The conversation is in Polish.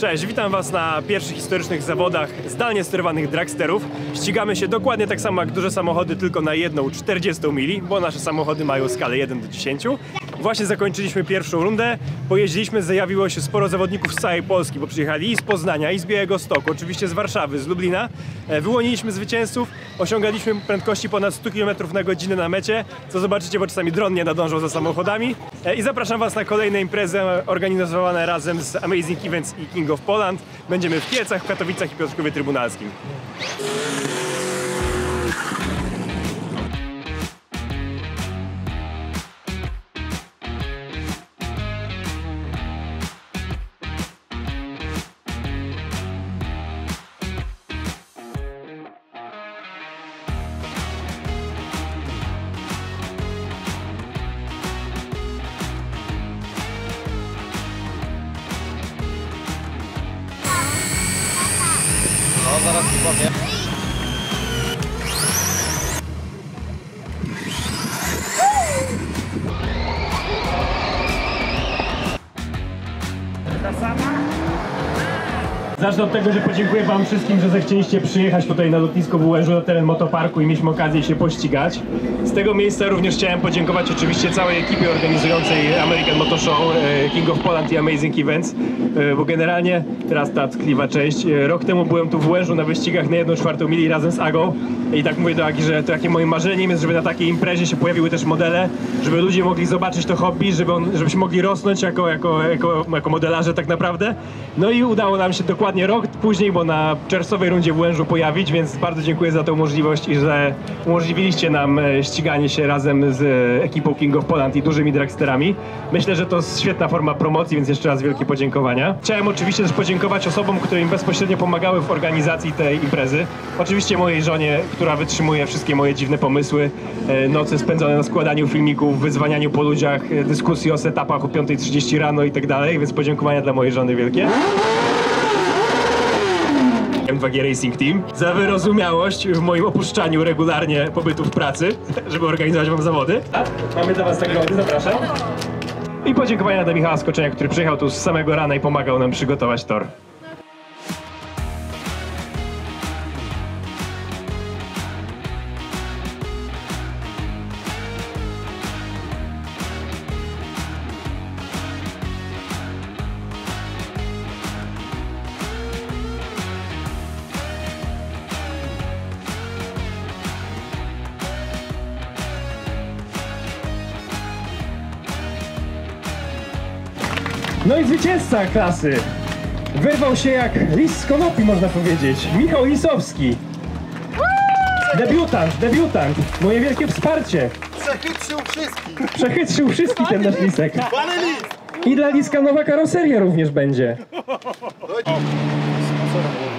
Cześć, witam Was na pierwszych historycznych zawodach zdalnie sterowanych dragsterów. Ścigamy się dokładnie tak samo jak duże samochody, tylko na jedną 40 mili, bo nasze samochody mają skalę 1 do 10. Właśnie zakończyliśmy pierwszą rundę, pojeździliśmy, zajawiło się sporo zawodników z całej Polski, bo przyjechali i z Poznania, i z Białegostoku, oczywiście z Warszawy, z Lublina. Wyłoniliśmy zwycięzców, osiągaliśmy prędkości ponad 100 km na godzinę na mecie, co zobaczycie, bo czasami dron nie nadążał za samochodami. I zapraszam Was na kolejne imprezy organizowane razem z Amazing Events i King of Poland. Będziemy w Kielcach, w Katowicach i Piotrkowie Trybunalskim. No, zaraz ci powiem. Ta sama? Zacznę od tego, że podziękuję Wam wszystkim, że zechcieliście przyjechać tutaj na lotnisko w Ułężu, na teren motoparku i mieliśmy okazję się pościgać. Z tego miejsca również chciałem podziękować oczywiście całej ekipie organizującej American Motor Show, King of Poland i Amazing Events, bo generalnie, teraz ta tkliwa część, rok temu byłem tu w Ułężu na wyścigach na 1/4 mili razem z Agą i tak mówię do Agi, że takim moim marzeniem jest, żeby na takiej imprezie się pojawiły też modele, żeby ludzie mogli zobaczyć to hobby, żebyśmy mogli rosnąć jako modelarze tak naprawdę. No i udało nam się dokładnie rok później, bo na czerwcowej rundzie w Łężu pojawić, więc bardzo dziękuję za tę możliwość i że umożliwiliście nam ściganie się razem z ekipą King of Poland i dużymi dragsterami. Myślę, że to jest świetna forma promocji, więc jeszcze raz wielkie podziękowania. Chciałem oczywiście też podziękować osobom, które im bezpośrednio pomagały w organizacji tej imprezy. Oczywiście mojej żonie, która wytrzymuje wszystkie moje dziwne pomysły, noce spędzone na składaniu filmików, wyzwanianiu po ludziach, dyskusji o setupach o 5:30 rano i tak dalej, więc podziękowania dla mojej żony wielkie. M2G Racing Team za wyrozumiałość w moim opuszczaniu regularnie pobytu w pracy, żeby organizować Wam zawody. Mamy dla Was nagrody, zapraszam. I podziękowania dla Michała Skoczenia, który przyjechał tu z samego rana i pomagał nam przygotować tor. No i zwycięzca klasy wyrwał się jak lis z konopi, można powiedzieć. Michał Lisowski. Debiutant. Moje wielkie wsparcie. Przechytrzył wszystkich. Przechytrzył wszystkich ten nasz lisek. I dla liska nowa karoseria również będzie.